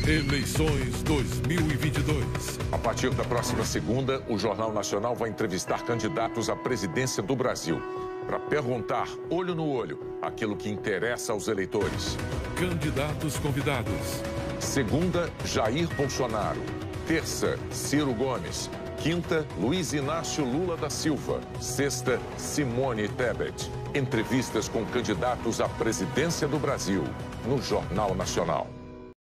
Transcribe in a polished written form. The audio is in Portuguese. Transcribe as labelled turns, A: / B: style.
A: Eleições 2022.
B: A partir da próxima segunda, o Jornal Nacional vai entrevistar candidatos à presidência do Brasil para perguntar, olho no olho, aquilo que interessa aos eleitores.
A: Candidatos convidados.
B: Segunda, Jair Bolsonaro. Terça, Ciro Gomes. Quinta, Luiz Inácio Lula da Silva. Sexta, Simone Tebet. Entrevistas com candidatos à presidência do Brasil no Jornal Nacional.